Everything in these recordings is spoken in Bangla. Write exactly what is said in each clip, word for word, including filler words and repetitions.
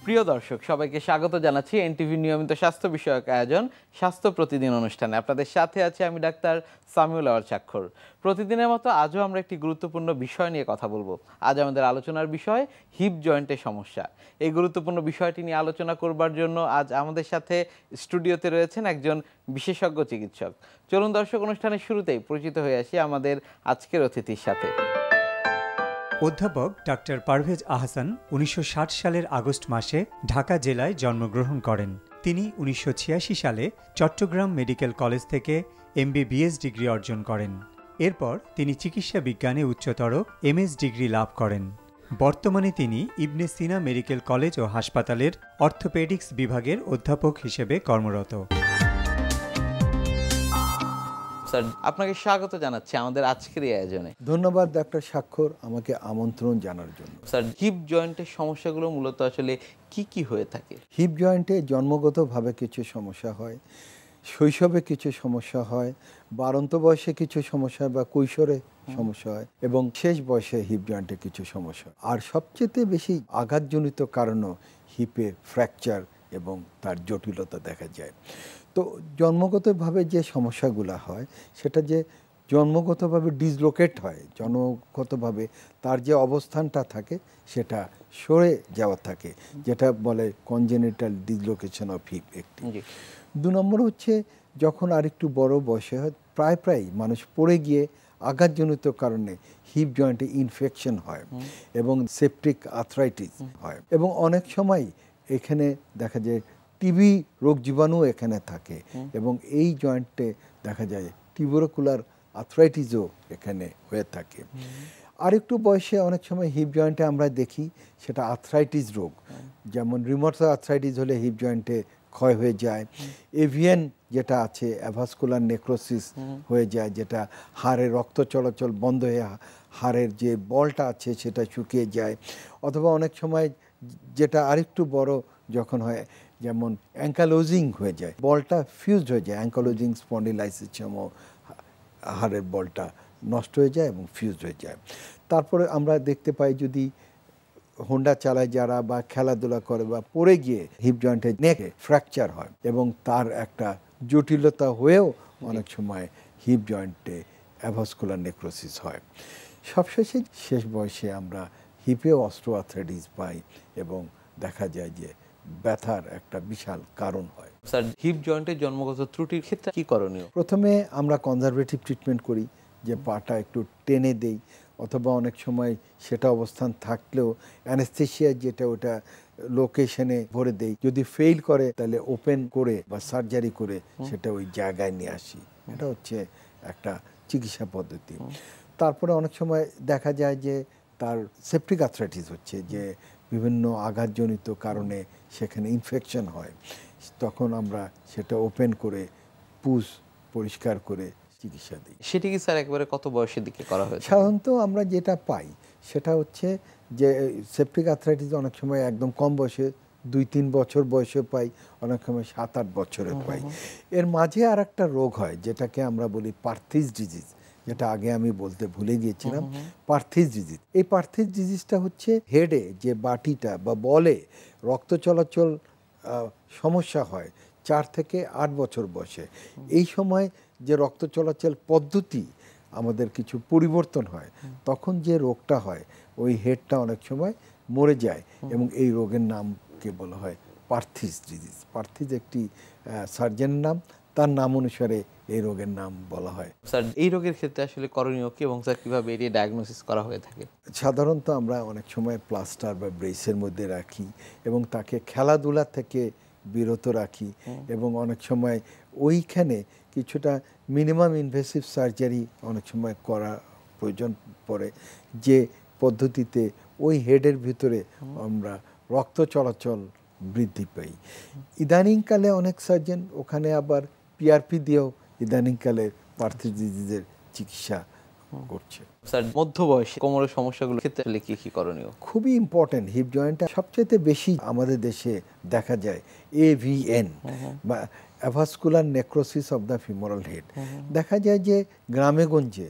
প্রিয় দর্শক সবাইকে স্বাগত জানাচ্ছি এনটিভি নিয়মিত স্বাস্থ্য বিষয়ক আয়োজন স্বাস্থ্য প্রতিদিন অনুষ্ঠানে। আপনাদের সাথে আছি আমি ডাক্তার সামিউল আওয়াল স্বাক্ষর। প্রতিদিনের মতো আজও আমরা একটি গুরুত্বপূর্ণ বিষয় নিয়ে কথা বলবো। আজ আমাদের আলোচনার বিষয় হিপ জয়েন্টের সমস্যা। এই গুরুত্বপূর্ণ বিষয়টি নিয়ে আলোচনা করবার জন্য আজ আমাদের সাথে স্টুডিওতে রয়েছেন একজন বিশেষজ্ঞ চিকিৎসক। চলুন দর্শক, অনুষ্ঠানের শুরুতেই পরিচিত হয়ে আসি আমাদের আজকের অতিথির সাথে। অধ্যাপক ডাক্তার পারভেজ আহসান উনিশশো ষাট সালের আগস্ট মাসে ঢাকা জেলায় জন্মগ্রহণ করেন। তিনি উনিশশো ছিয়াশি সালে চট্টগ্রাম মেডিকেল কলেজ থেকে এমবিবিএস ডিগ্রি অর্জন করেন। এরপর তিনি চিকিৎসা বিজ্ঞানে উচ্চতর এমএস ডিগ্রি লাভ করেন। বর্তমানে তিনি ইবনে সিনা মেডিকেল কলেজ ও হাসপাতালের অর্থোপেডিক্স বিভাগের অধ্যাপক হিসেবে কর্মরত। আপনাকে স্বাগত জানাচ্ছি আমাদের আজকের এই আয়োজনে। ধন্যবাদ ডাক্তার স্বাক্ষর আমাকে আমন্ত্রণ জানার জন্য। স্যার, হিপ জয়েন্টের সমস্যাগুলো মূলত আসলে কি কি হয়ে থাকে? হিপ জয়েন্টে জন্মগতভাবে কিছু সমস্যা হয়, শৈশবে কিছু সমস্যা হয়, বাড়ন্ত বয়সে কিছু সমস্যা বা কৈশোরে সমস্যা হয় এবং শেষ বয়সে হিপ জয়েন্টে কিছু সমস্যা। আর সবচেয়ে বেশি আঘাতজনিত কারণও হিপে ফ্র্যাকচার এবং তার জটিলতা দেখা যায়। তো জন্মগতভাবে যে সমস্যাগুলো হয় সেটা যে জন্মগতভাবে ডিসলোকেট হয়, জন্মগতভাবে তার যে অবস্থানটা থাকে সেটা সরে যাওয়া থাকে, যেটা বলে কনজেনিটাল ডিসলোকেশন অফ হিপ একটি। দু নম্বর হচ্ছে যখন আরেকটু বড় বয়সে হয়, প্রায় প্রায় মানুষ পড়ে গিয়ে আঘাতজনিত কারণে হিপ জয়েন্টে ইনফেকশন হয় এবং সেপটিক আর্থ্রাইটিস হয় এবং অনেক সময় এখানে দেখা যায় টিবি রোগ জীবাণু এখানে থাকে এবং এই জয়েন্টে দেখা যায় টিউবারকুলার আর্থ্রাইটিসও এখানে হয়ে থাকে। আরেকটু বয়সে অনেক সময় হিপ জয়েন্টে আমরা দেখি সেটা আর্থ্রাইটিস রোগ, যেমন রিউমাটয়েড আর্থ্রাইটিস হলে হিপ জয়েন্টে ক্ষয় হয়ে যায়, এভিএন যেটা আছে অ্যাভাসকুলার নেক্রোসিস হয়ে যায়, যেটা হাড়ের রক্ত চলাচল বন্ধ হয়ে হাড়ের যে বলটা আছে সেটা শুকিয়ে যায়, অথবা অনেক সময় যেটা আরেকটু বড় যখন হয় যেমন অ্যাঙ্কালোজিং হয়ে যায়, বলটা ফিউজড হয়ে যায়, অ্যাঙ্কালোজিং স্পন্ডিলাইসিসও হাড়ের বলটা নষ্ট হয়ে যায় এবং ফিউজড হয়ে যায়। তারপরে আমরা দেখতে পাই যদি হোন্ডা চালায় যারা বা খেলাধুলা করে বা পড়ে গিয়ে হিপ জয়েন্টে নেকে ফ্র্যাকচার হয় এবং তার একটা জটিলতা হয়েও অনেক সময় হিপ জয়েন্টে অ্যাভাসকুলার নেক্রোসিস হয়। সবশেষে শেষ বয়সে আমরা হিপে অস্টিওআর্থ্রাইটিস পাই এবং দেখা যায় যে ব্যথার একটা বিশাল কারণ হয়। স্যার, হিপ জয়েন্টের জন্মগত ত্রুটির ক্ষেত্রে কি করণীয়? প্রথমে আমরা কনজারভেটিভ ট্রিটমেন্ট করি, যে পাটা একটু টেনে দেই, অথবা অনেক সময় সেটা অবস্থান থাকলেও অ্যানেস্থেশিয়া যেটা ওটা লোকেশনে ভরে দেই। যদি ফেল করে তাহলে ওপেন করে বা সার্জারি করে সেটা ওই জায়গায় নিয়ে আসি। এটা হচ্ছে একটা চিকিৎসা পদ্ধতি। তারপরে অনেক সময় দেখা যায় যে তার সেপটিক আর্থ্রাইটিস হচ্ছে, যে বিভিন্ন আঘাতজনিত কারণে সেখানে ইনফেকশন হয়, তখন আমরা সেটা ওপেন করে পুষ পরিষ্কার করে চিকিৎসা দিই। সেটি কি স্যার একবারে কত বয়সের দিকে করা হয়? সাধারণত আমরা যেটা পাই সেটা হচ্ছে যে সেপটিক আর্থ্রাইটিস অনেক সময় একদম কম বয়সে দুই তিন বছর বয়সে পাই, অনেক সময় সাত আট বছরে পাই। এর মাঝে আর একটা রোগ হয় যেটাকে আমরা বলি পার্থিস ডিজিজ, যেটা আগে আমি বলতে ভুলে গিয়েছিলাম, পার্থিস ডিজিজ। এই পার্থিস ডিজিজটা হচ্ছে হেডে যে বাটিটা বা বলে রক্ত চলাচল সমস্যা হয় চার থেকে আট বছর বয়সে। এই সময় যে রক্ত চলাচল পদ্ধতি আমাদের কিছু পরিবর্তন হয়, তখন যে রোগটা হয় ওই হেডটা অনেক সময় মরে যায় এবং এই রোগের নামকে বলা হয় পার্থিস ডিজিজ। পার্থিস একটি সার্জেনের নাম, তার নাম অনুসারে এই রোগের নাম বলা হয়। স্যার, এই রোগের ক্ষেত্রে আসলে করণীয় কি এবং স্যার কিভাবে এর ডায়াগনোসিস করা হয়ে থাকে? সাধারণত আমরা অনেক সময় প্লাস্টার বা ব্রেসের মধ্যে রাখি এবং তাকে খেলাধুলা থেকে বিরত রাখি এবং অনেক সময় ওইখানে কিছুটা মিনিমাম ইনভেসিভ সার্জারি অনেক সময় করা প্রয়োজন পড়ে, যে পদ্ধতিতে ওই হেডের ভিতরে আমরা রক্ত চলাচল বৃদ্ধি পাই। ইদানিংকালে অনেক সার্জন ওখানে আবার পিআরপি দিয়েও ইদানিংকালে পার্থিস ডিজিজের চিকিৎসা করছে। স্যার, মধ্য বয়সে কোমরের সমস্যাগুলোর ক্ষেত্রে কি কি করণীয়? খুবই ইম্পর্টেন্ট। হিপ জয়েন্টটা সবচেয়ে বেশি আমাদের দেশে দেখা যায় এভিএন বা avascular necrosis of the femoral head. দেখা যায় যে গ্রামে গঞ্জে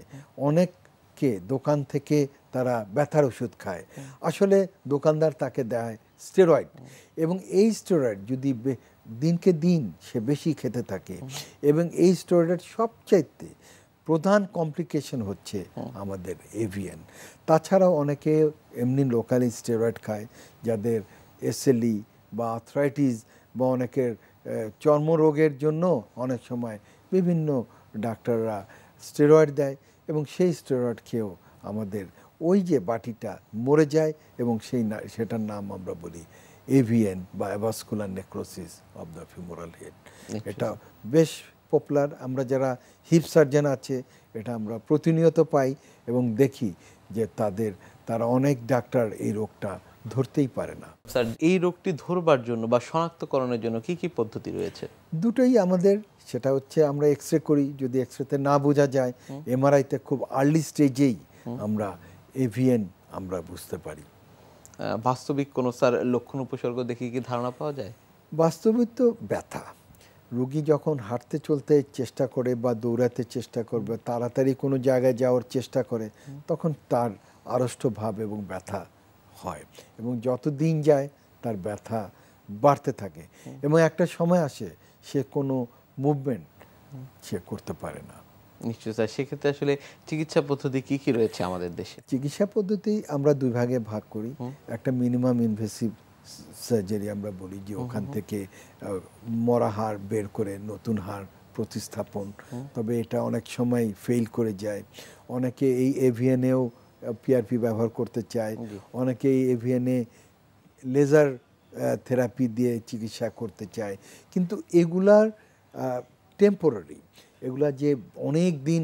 অনেককে দোকান থেকে তারা ব্যথার ওষুধ খায়, আসলে দোকানদার তাকে দেয় স্টেরয়েড, এবং এই স্টেরয়েড যদি দিনকে দিন সে বেশি খেতে থাকে, এবং এই স্টেরয়েডের সবচাইতে প্রধান কমপ্লিকেশন হচ্ছে আমাদের এভিএন। তাছাড়াও অনেকে এমনি লোকালি স্টেরয়েড খায় যাদের এসএলই বা আর্থ্রাইটিস বা অনেকের চর্মরোগের জন্য অনেক সময় বিভিন্ন ডাক্তাররা স্টেরয়েড দেয়, এবং সেই স্টেরয়েড খেয়েও আমাদের ওই যে বাটিটা মরে যায়, এবং সেই সেটার নাম আমরা বলি এভিএন বা avascular necrosis of the femoral head. এটা বেশ পপুলার। আমরা যারা হিপ সার্জন আছে এটা আমরা প্রতিনিয়ত পাই এবং দেখি যে তাদের তারা অনেক ডাক্তার এই রোগটা ধরতেই পারে না। স্যার, এই রোগটি ধরবার জন্য বা শনাক্তকরণের জন্য কি কি পদ্ধতি রয়েছে? দুটোই আমাদের, সেটা হচ্ছে আমরা এক্স রে করি, যদি এক্স রেতে না বোঝা যায় এমআরআইতে খুব আর্লি স্টেজেই আমরা এভিএন আমরা বুঝতে পারি। বাস্তবিক কোনো স্যার লক্ষণ উপসর্গ দেখে কি ধারণা পাওয়া যায়? বাস্তবিক তো ব্যথা, রোগী যখন হাঁটতে চলতে চেষ্টা করে বা দৌড়াতে চেষ্টা করবে, তাড়াতাড়ি কোনো জায়গায় যাওয়ার চেষ্টা করে, তখন তার আড়ষ্ট ভাব এবং ব্যথা হয়, এবং যত দিন যায় তার ব্যথা বাড়তে থাকে, এবং একটা সময় আসে সে কোনো মুভমেন্ট সে করতে পারে না। নিশ্চয়ই স্যার, সেক্ষেত্রে আসলে চিকিৎসা পদ্ধতি কি কি রয়েছে আমাদের দেশে? চিকিৎসা পদ্ধতি আমরা দুই ভাগে ভাগ করি। একটা মিনিমাম ইনভেসিভ সার্জারি আমরা বলি, যে ওখান থেকে মরা হাড় বের করে নতুন হাড় প্রতিস্থাপন, তবে এটা অনেক সময় ফেল করে যায়। অনেকে এই এভিএনেও পিআরপি ব্যবহার করতে চায়, অনেকে এই এভিএনে লেজার থেরাপি দিয়ে চিকিৎসা করতে চায়, কিন্তু এগুলার টেম্পোরারি, এগুলা যে অনেক দিন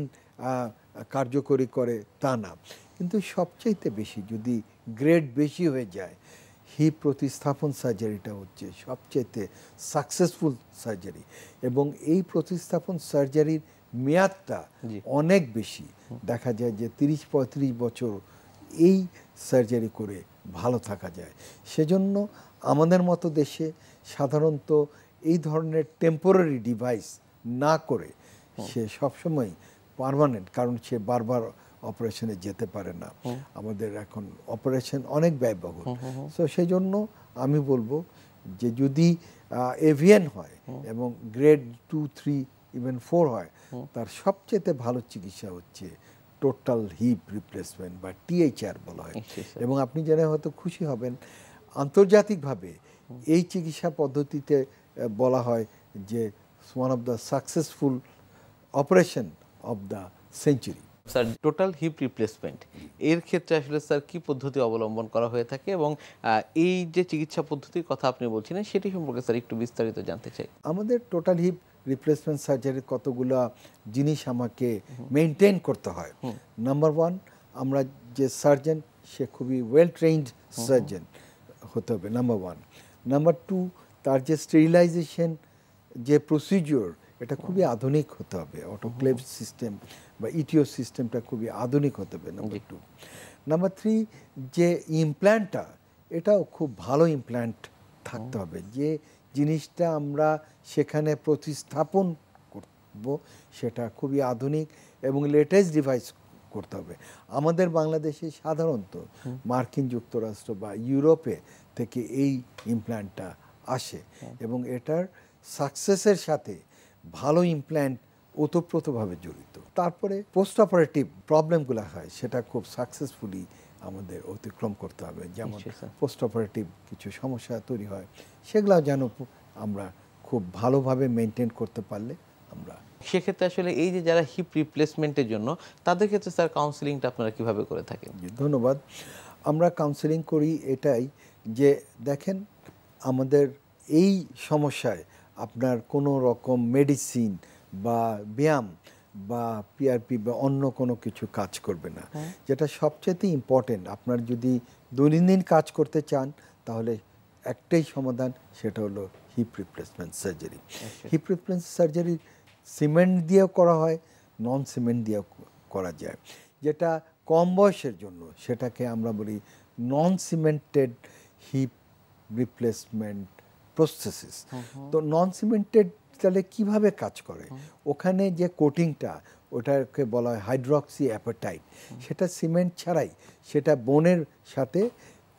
কার্যকরী করে তা না। কিন্তু সবচাইতে বেশি যদি গ্রেড বেশি হয়ে যায়, হিপ প্রতিস্থাপন সার্জারিটা হচ্ছে সবচাইতে সাকসেসফুল সার্জারি, এবং এই প্রতিস্থাপন সার্জারির মেয়াদটা অনেক বেশি। দেখা যায় যে তিরিশ পঁয়ত্রিশ বছর এই সার্জারি করে ভালো থাকা যায়। সেজন্য আমাদের মতো দেশে সাধারণত এই ধরনের টেম্পোরারি ডিভাইস না করে সে সবসময় পার্মানেন্ট, কারণ সে বারবার অপারেশনে যেতে পারে না, আমাদের এখন অপারেশন অনেক ব্যয়বহুল। সো সেই জন্য আমি বলবো যে যদি এভিএন হয় এবং grade two three even four হয়, তার সবচেয়ে ভালো চিকিৎসা হচ্ছে টোটাল হিপ রিপ্লেসমেন্ট বা টিএইচআর বলা হয়। এবং আপনি জেনে হয়তো খুশি হবেন, আন্তর্জাতিকভাবে এই চিকিৎসা পদ্ধতিতে বলা হয় যে one of the successful operation of the century. Sir, total hip replacement এর ক্ষেত্রে আসলে স্যার কি পদ্ধতি অবলম্বন করা হয়ে থাকে, এবং এই যে চিকিৎসা পদ্ধতির কথা আপনি বলছিলেন সেটি সম্পর্কে স্যার একটু বিস্তারিত জানতে চাই। আমাদের টোটাল হিপ রিপ্লেসমেন্ট সার্জারির কতগুলো জিনিস আমাকে মেনটেন করতে হয়। নাম্বার ওয়ান, আমরা যে সার্জন সে খুবই ওয়েল ট্রেইনড সার্জন হতে হবে, নাম্বার ওয়ান। নাম্বার টু, তার যে স্টেরিলাইজেশন যে প্রসিডিওর এটা খুবই আধুনিক হতে হবে, অটোক্লেভ সিস্টেম বা ইটিও সিস্টেমটা খুবই আধুনিক হতে হবে, নাম্বার টু। নাম্বার থ্রি, যে ইমপ্ল্যান্টটা এটাও খুব ভালো ইমপ্ল্যান্ট থাকতে হবে, যে জিনিসটা আমরা সেখানে প্রতিস্থাপন করব সেটা খুবই আধুনিক এবং লেটেস্ট ডিভাইস করতে হবে। আমাদের বাংলাদেশে সাধারণত মার্কিন যুক্তরাষ্ট্র বা ইউরোপে থেকে এই ইমপ্ল্যান্টটা আসে, এবং এটার সাকসেসের সাথে ভালো ইমপ্ল্যান্ট ওতপ্রোতভাবে জড়িত। তারপরে পোস্ট অপারেটিভ প্রবলেমগুলো হয় সেটা খুব সাকসেসফুলি আমাদের অতিক্রম করতে হবে, যেমন পোস্ট অপারেটিভ কিছু সমস্যা তৈরি হয় সেগুলো যেন আমরা খুব ভালোভাবে মেনটেন করতে পারলে আমরা। সেক্ষেত্রে আসলে এই যে যারা হিপ রিপ্লেসমেন্টের জন্য তাদের ক্ষেত্রে স্যার কাউন্সিলিংটা আপনারা কিভাবে করে থাকেন? ধন্যবাদ। আমরা কাউন্সিলিং করি এটাই যে দেখেন, আমাদের এই সমস্যায় আপনার কোনো রকম মেডিসিন বা ব্যায়াম বা পিআরপি বা অন্য কোনো কিছু কাজ করবে না। যেটা সবচেয়ে ইম্পর্টেন্ট, আপনার যদি দৈনন্দিন কাজ করতে চান তাহলে একটাই সমাধান, সেটা হলো hip replacement surgery. Hip replacement surgery cement দিয়েও করা হয়, নন সিমেন্ট দিয়েও করা যায়। যেটা কম বয়সের জন্য সেটাকে আমরা বলি non cemented hip replacement prosthesis. তো নন সিমেন্টেড তাহলে কীভাবে কাজ করে, ওখানে যে কোটিংটা ওটাকে বলা হয় হাইড্রক্সি অ্যাপাটাইট, সেটা সিমেন্ট ছাড়াই সেটা বোনের সাথে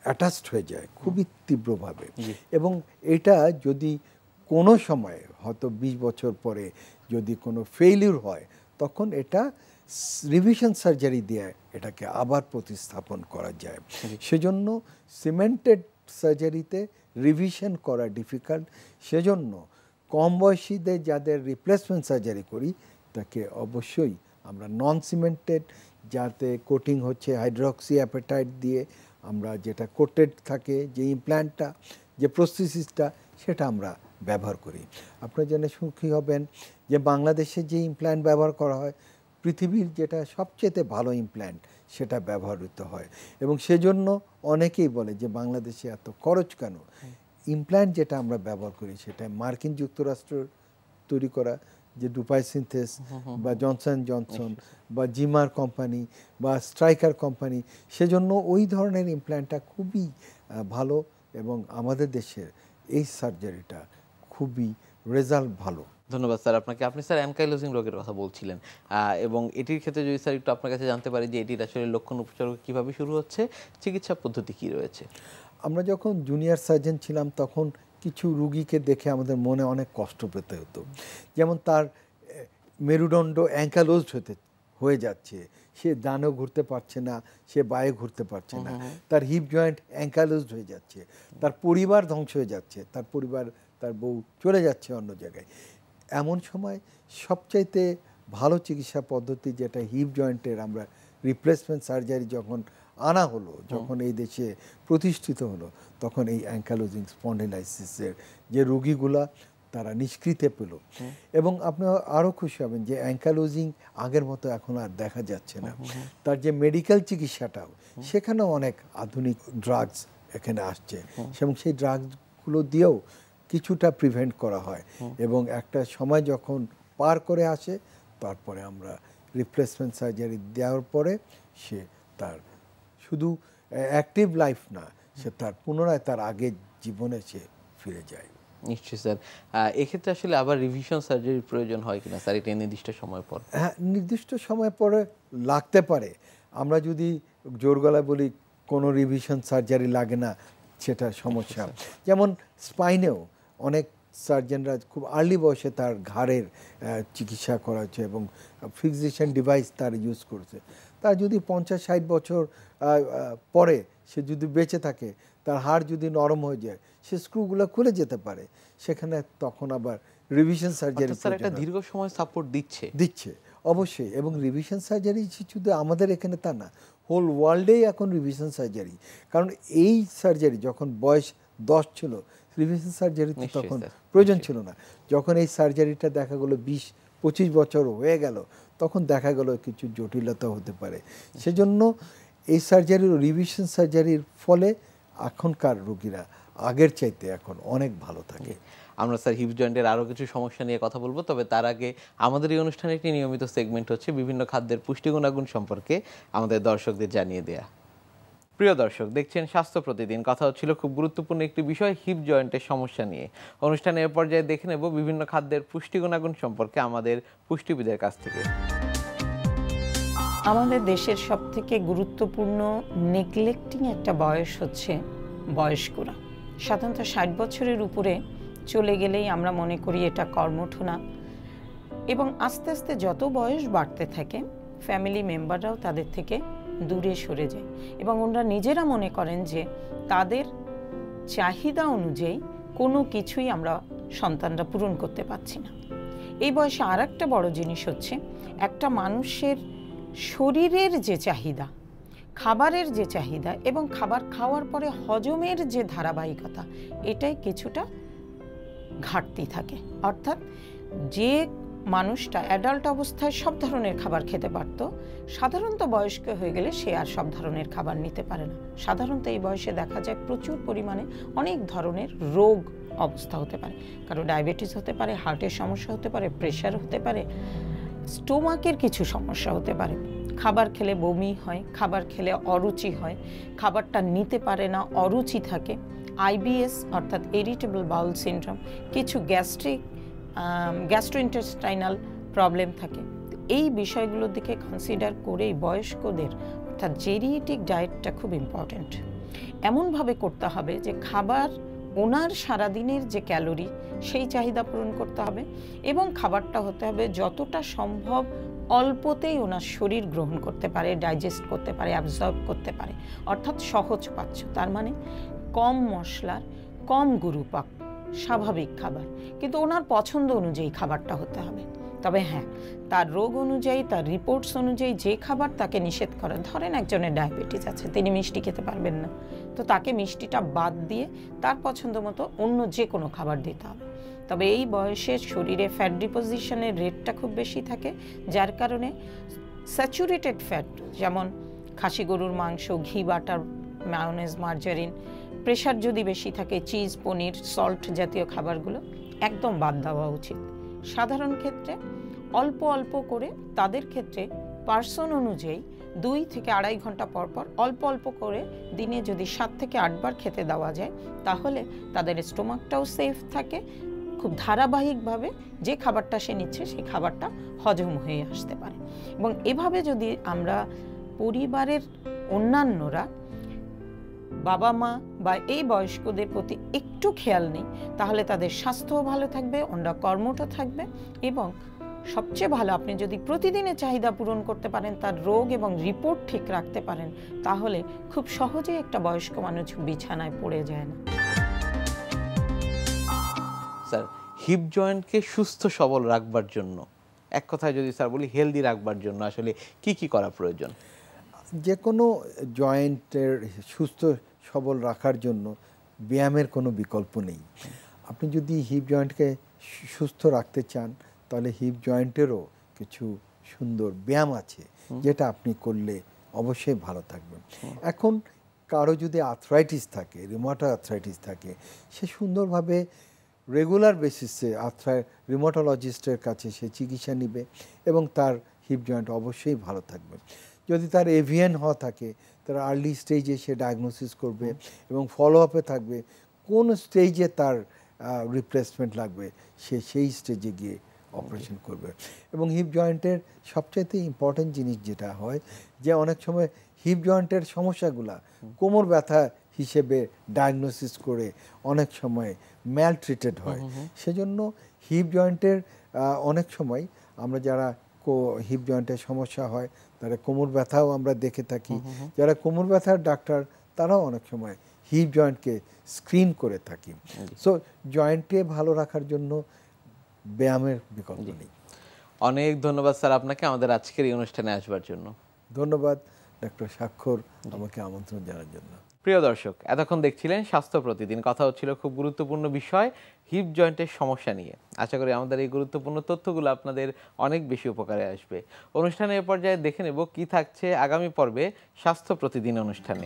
অ্যাটাচড হয়ে যায় খুবই তীব্রভাবে। এবং এটা যদি কোনো সময় হয়তো বিশ বছর পরে যদি কোনো ফেইলিউর হয়, তখন এটা রিভিশন সার্জারি দিয়ে এটাকে আবার প্রতিস্থাপন করা যায়। সেজন্য সিমেন্টেড সার্জারিতে রিভিশন করা ডিফিকাল্ট। সেজন্য কম বয়সীদের যাদের রিপ্লেসমেন্ট সার্জারি করি তাকে অবশ্যই আমরা নন সিমেন্টেড, যাতে কোটিং হচ্ছে হাইড্রক্সি অ্যাপেটাইট দিয়ে, আমরা যেটা কোটেড থাকে যে ইমপ্ল্যান্টটা, যে প্রস্থেসিসটা, সেটা আমরা ব্যবহার করি। আপনারা জেনে সুখী হবেন যে বাংলাদেশে যে ইমপ্ল্যান্ট ব্যবহার করা হয় পৃথিবীর যেটা সবচেয়ে ভালো ইমপ্ল্যান্ট সেটা ব্যবহৃত হয়। এবং সেজন্য অনেকেই বলে যে বাংলাদেশে এত খরচ কেন। ইমপ্ল্যান্ট যেটা আমরা ব্যবহার করি সেটা মার্কিন যুক্তরাষ্ট্র তৈরি করা, যে ডুপাই সিনথেস বা জনসন জনসন বা জিমার কোম্পানি বা স্ট্রাইকার কোম্পানি, সেজন্য ওই ধরনের ইমপ্ল্যান্টটা খুবই ভালো এবং আমাদের দেশের এই সার্জারিটা খুবই রেজাল্ট ভালো। ধন্যবাদ স্যার আপনাকে। আপনি স্যার অ্যানকাইলোজিং রোগের কথা বলছিলেন, এবং এটির ক্ষেত্রে যদি স্যার একটু আপনার কাছে জানতে পারি যে এটির আসলে লক্ষণ উপসর্গ কীভাবে শুরু হচ্ছে, চিকিৎসা পদ্ধতি কী রয়েছে? আমরা যখন জুনিয়র সার্জন ছিলাম তখন কিছু রুগীকে দেখে আমাদের মনে অনেক কষ্ট পেতে হতো। যেমন তার মেরুদণ্ড অ্যাঙ্কালোজড হতে হয়ে যাচ্ছে, সে ডানেও ঘুরতে পারছে না, সে বায়ে ঘুরতে পারছে না, তার হিপ জয়েন্ট অ্যাঙ্কালোজড হয়ে যাচ্ছে, তার পরিবার ধ্বংস হয়ে যাচ্ছে, তার পরিবার তার বউ চলে যাচ্ছে অন্য জায়গায়। এমন সময় সবচাইতে ভালো চিকিৎসা পদ্ধতি যেটা হিপ জয়েন্টের আমরা রিপ্লেসমেন্ট সার্জারি যখন আনা হলো, যখন এই দেশে প্রতিষ্ঠিত হলো, তখন এই অ্যাঙ্কালোজিং স্পন্ডিলাইসিসের যে রোগীগুলা তারা নিষ্কৃতি পেল। এবং আপনি আরও খুশি হবেন যে অ্যাঙ্কালোজিং আগের মতো এখন আর দেখা যাচ্ছে না। তার যে মেডিকেল চিকিৎসাটাও সেখানেও অনেক আধুনিক ড্রাগস এখানে আসছে, এবং সেই ড্রাগসগুলো দিয়েও কিছুটা প্রিভেন্ট করা হয়। এবং একটা সময় যখন পার করে আসে তারপরে আমরা রিপ্লেসমেন্ট সার্জারি দেওয়ার পরে সে তার শুধু অ্যাক্টিভ লাইফ না, সে তার পুনরায় তার আগের জীবনে সে ফিরে যায়। নিশ্চয়ই স্যার। এক্ষেত্রে আসলে আবার রিভিশন সার্জারির প্রয়োজন হয় কিনা স্যার, এটা নির্দিষ্ট সময় পর? হ্যাঁ, নির্দিষ্ট সময় পরে লাগতে পারে। আমরা যদি জোর গলায় বলি কোনো রিভিশন সার্জারি লাগে না, সেটা সমস্যা। যেমন স্পাইনেও অনেক সার্জনরা খুব আর্লি বয়সে তার ঘাড়ের চিকিৎসা করা হচ্ছে এবং ফিক্সেশন ডিভাইস তার ইউজ করছে। তার যদি পঞ্চাশ ষাট বছর পরে সে যদি বেঁচে থাকে, তার হাড় যদি নরম হয়ে যায়, সে স্ক্রুগুলো খুলে যেতে পারে, সেখানে তখন আবার রিভিশন সার্জারি একটা দীর্ঘ সময় সাপোর্ট দিচ্ছে দিচ্ছে অবশ্যই। এবং রিভিশন সার্জারি শুধু আমাদের এখানে তা না, হোল ওয়ার্ল্ডেই এখন রিভিশন সার্জারি। কারণ এই সার্জারি যখন বয়স দশ ছিল, রিভিশন সার্জারি তখন প্রয়োজন ছিল না। যখন এই সার্জারিটা দেখা গেলো বিশ পঁচিশ বছর হয়ে গেল, তখন দেখা গেল কিছু জটিলতা হতে পারে। সেজন্য এই সার্জারি রিভিশন সার্জারির ফলে এখনকার রোগীরা আগের চাইতে এখন অনেক ভালো থাকে। আমরা স্যার হিপ জয়েন্টের আরও কিছু সমস্যা নিয়ে কথা বলবো, তবে তার আগে আমাদের এই অনুষ্ঠানে একটি নিয়মিত সেগমেন্ট হচ্ছে বিভিন্ন খাদ্যের পুষ্টি গুণাগুণ সম্পর্কে আমাদের দর্শকদের জানিয়ে দেয়া। প্রিয় দর্শক, দেখছেন স্বাস্থ্য প্রতিদিন। কথা হচ্ছিল খুব গুরুত্বপূর্ণ একটি বিষয়, হিপ জয়েন্টের সমস্যা নিয়ে। অনুষ্ঠানের পর্যায়ে দেখে নেব বিভিন্ন খাদ্যের পুষ্টি গুণাগুণ সম্পর্কে আমাদের পুষ্টিবিদের কাছ থেকে। আমাদের দেশের সবথেকে গুরুত্বপূর্ণ নেগলেক্টিং একটা বয়স হচ্ছে বয়স্করা। সাধারণত ষাট বছরের উপরে চলে গেলেই আমরা মনে করি এটা কর্মঠ না, এবং আস্তে আস্তে যত বয়স বাড়তে থাকে ফ্যামিলি মেম্বাররাও তাদের থেকে দূরে সরে যায়, এবং ওনারা নিজেরা মনে করেন যে তাদের চাহিদা অনুযায়ী কোনো কিছুই আমরা সন্তানরা পূরণ করতে পারছি না। এই বয়সে আর একটা বড় জিনিস হচ্ছে, একটা মানুষের শরীরের যে চাহিদা, খাবারের যে চাহিদা এবং খাবার খাওয়ার পরে হজমের যে ধারাবাহিকতা, এটাই কিছুটা ঘাটতি থাকে। অর্থাৎ যে মানুষটা অ্যাডাল্ট অবস্থায় সব ধরনের খাবার খেতে পারত, সাধারণত বয়স্ক হয়ে গেলে সে আর সব ধরনের খাবার নিতে পারে না। সাধারণত এই বয়সে দেখা যায় প্রচুর পরিমাণে অনেক ধরনের রোগ অবস্থা হতে পারে। কারো ডায়াবেটিস হতে পারে, হার্টের সমস্যা হতে পারে, প্রেশার হতে পারে, স্টোমাকের কিছু সমস্যা হতে পারে। খাবার খেলে বমি হয়, খাবার খেলে অরুচি হয়, খাবারটা নিতে পারে না, অরুচি থাকে, আইবিএস অর্থাৎ ইরিটেবল বাউল সিনড্রোম, কিছু গ্যাস্ট্রিক গ্যাস্ট্রোইন্টেস্টাইনাল প্রবলেম থাকে। এই বিষয়গুলোর দিকে কনসিডার করেই বয়স্কদের অর্থাৎ জেরিয়েটিক ডায়েটটা খুব ইম্পর্ট্যান্ট। এমনভাবে করতে হবে যে খাবার ওনার সারাদিনের যে ক্যালোরি সেই চাহিদা পূরণ করতে হবে এবং খাবারটা হতে হবে যতটা সম্ভব অল্পতেই ওনার শরীর গ্রহণ করতে পারে, ডাইজেস্ট করতে পারে, অ্যাবজর্ব করতে পারে, অর্থাৎ সহজ পাচ্য। তার মানে কম মশলার, কম গুরুপাক, স্বাভাবিক খাবার, কিন্তু ওনার পছন্দ অনুযায়ী খাবারটা হতে হবে। তবে হ্যাঁ, তার রোগ অনুযায়ী, তার রিপোর্টস অনুযায়ী যে খাবার তাকে নিষেধ করা, ধরেন একজনের ডায়াবেটিস আছে, তিনি মিষ্টি খেতে পারবেন না, তো তাকে মিষ্টিটা বাদ দিয়ে তার পছন্দ মতো অন্য যে কোনো খাবার দিতে হবে। তবে এই বয়সে শরীরে ফ্যাট ডিপোজিশনের রেটটা খুব বেশি থাকে, যার কারণে স্যাচুরেটেড ফ্যাট যেমন খাসি গরুর মাংস, ঘি, বাটার, মায়োনেজ, মার্জারিন, প্রেশার যদি বেশি থাকে চিজ, পনির, সল্ট জাতীয় খাবারগুলো একদম বাদ দেওয়া উচিত। সাধারণ ক্ষেত্রে অল্প অল্প করে, তাদের ক্ষেত্রে পার্সন অনুযায়ী দুই থেকে আড়াই ঘন্টা পর পর অল্প অল্প করে দিনে যদি সাত থেকে আটবার খেতে দেওয়া যায়, তাহলে তাদের স্টোমাকটাও সেফ থাকে, খুব ধারাবাহিকভাবে যে খাবারটা সে নিচ্ছে সেই খাবারটা হজম হয়ে আসতে পারে। এবং এভাবে যদি আমরা পরিবারের অন্যান্যরা, বাবা মা বা এই বয়স্কদের প্রতি একটু খেয়াল নেই, তাহলে তাদের স্বাস্থ্যও ভালো থাকবে, ওনারা কর্মঠ থাকবে, এবং সবচেয়ে ভালো আপনি যদি প্রতিদিনের চাহিদা পূরণ করতে পারেন, তার রোগ এবং রিপোর্ট ঠিক রাখতে পারেন, তাহলে খুব সহজেই একটা বয়স্ক মানুষ বিছানায় পড়ে যায় না। স্যার, হিপ জয়েন্টকে সুস্থ সবল রাখবার জন্য, এক কথায় যদি স্যার বলি হেলদি রাখবার জন্য আসলে কি কি করা প্রয়োজন? যে কোনো জয়েন্টের সুস্থ সবল রাখার জন্য ব্যায়ামের কোনো বিকল্প নেই। আপনি যদি হিপ জয়েন্টকে সুস্থ রাখতে চান, তাহলে হিপ জয়েন্টেরও কিছু সুন্দর ব্যায়াম আছে যেটা আপনি করলে অবশ্যই ভালো থাকবেন। এখন কারো যদি আর্থ্রাইটিস থাকে, রিউমাটয়েড আর্থ্রাইটিস থাকে, সে সুন্দরভাবে রেগুলার বেসিসে আর্থ্রাই রিউমাটোলজিস্টের কাছে সে চিকিৎসা নেবে এবং তার হিপ জয়েন্ট অবশ্যই ভালো থাকবে। যদি তার এভিয়ান হওয়া থাকে, তার আর্লি স্টেজে সে ডায়াগনোসিস করবে এবং ফলো আপে থাকবে কোন স্টেজে তার রিপ্লেসমেন্ট লাগবে, সে সেই স্টেজে গিয়ে অপারেশন করবে। এবং হিপ জয়েন্টের সবচাইতে ইম্পর্টেন্ট জিনিস যেটা হয়, যে অনেক সময় হিপ জয়েন্টের সমস্যাগুলা কোমর ব্যথা হিসেবে ডায়াগনোসিস করে অনেক সময় ম্যালট্রিটেড হয়। সেজন্য হিপ জয়েন্টের অনেক সময় আমরা যারা হিপ জয়েন্টের সমস্যা হয়, তারা কোমর ব্যথাও আমরা দেখে থাকি। যারা কোমর ব্যথার ডাক্তার, তারাও অনেক সময় হিপ জয়েন্টকে স্ক্রিন করে থাকি। সো জয়েন্টকে ভালো রাখার জন্য ব্যায়ামের বিকল্প নেই। অনেক ধন্যবাদ স্যার আপনাকে আমাদের আজকের এই অনুষ্ঠানে আসবার জন্য। ধন্যবাদ ডক্টর স্বাক্ষর আমাকে আমন্ত্রণ জানার জন্য। প্রিয় দর্শক, এতক্ষণ দেখছিলেন স্বাস্থ্য প্রতিদিন। কথা হচ্ছিল খুব গুরুত্বপূর্ণ বিষয়, হিপ জয়েন্টের সমস্যা নিয়ে। আশা করি আমাদের এই গুরুত্বপূর্ণ তথ্যগুলো আপনাদের অনেক বেশি উপকারে আসবে। অনুষ্ঠানের এ পর্যায়ে দেখে নেব কি থাকছে আগামী পর্বে স্বাস্থ্য প্রতিদিন অনুষ্ঠানে।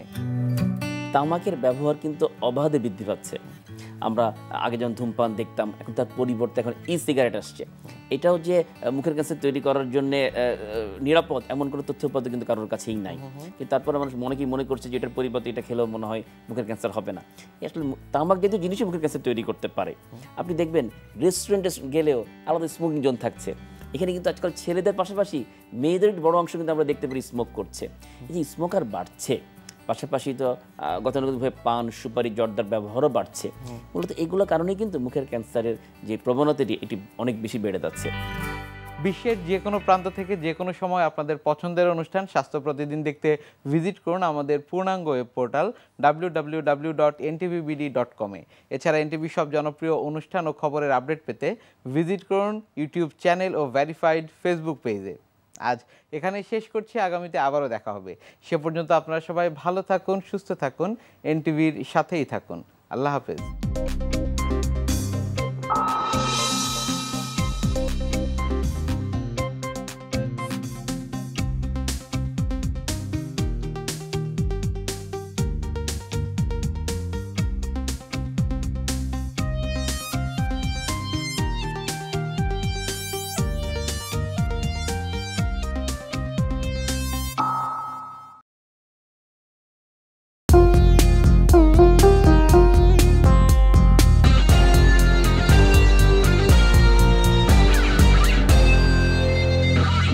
তামাকের ব্যবহার কিন্তু অবাধে বৃদ্ধি পাচ্ছে। আমরা আগে যখন ধূমপান দেখতাম, এখন তার পরিবর্তে এখন ই সিগারেট আসছে। এটাও যে মুখের ক্যান্সার তৈরি করার জন্য নিরাপদ এমন কোনো তথ্যপত্র কিন্তু কারোর কাছেই নাই। কিন্তু তারপরে মানুষ মনে কি মনে করছে যে এটার পরিবর্তে এটা খেলেও মনে হয় মুখের ক্যান্সার হবে না। আসলে তামাক জাতীয় জিনিসই মুখের ক্যান্সার তৈরি করতে পারে। আপনি দেখবেন রেস্টুরেন্টে গেলেও আলাদা স্মোকিং জোন থাকছে। এখানে কিন্তু আজকাল ছেলেদের পাশাপাশি মেয়েদের বড় অংশ কিন্তু আমরা দেখতে পারি স্মোক করছে। এই যে স্মোকার বাড়ছে, পাশাপাশি তো গতানুগতিকভাবে পান, সুপারি, জর্দার ব্যবহারও বাড়ছে। মূলত এগুলো কারণেই কিন্তু মুখের ক্যান্সারের যে প্রবণতাটি এটি অনেক বেশি বেড়ে যাচ্ছে। বিশ্বের যে কোনো প্রান্ত থেকে যে কোনো সময় আপনাদের পছন্দের অনুষ্ঠান স্বাস্থ্য প্রতিদিন দেখতে ভিজিট করুন আমাদের পূর্ণাঙ্গ web portal W W W dot N T V B D dot com এ। এছাড়া এনটিভি সব জনপ্রিয় অনুষ্ঠান ও খবরের আপডেট পেতে ভিজিট করুন ইউটিউব চ্যানেল ও ভেরিফাইড ফেসবুক পেজে। আজ এখানেই শেষ করছি, আগামীতে আবারও দেখা হবে। সে পর্যন্ত আপনারা সবাই ভালো থাকুন, সুস্থ থাকুন, এনটিভির সাথেই থাকুন। আল্লাহ হাফেজ।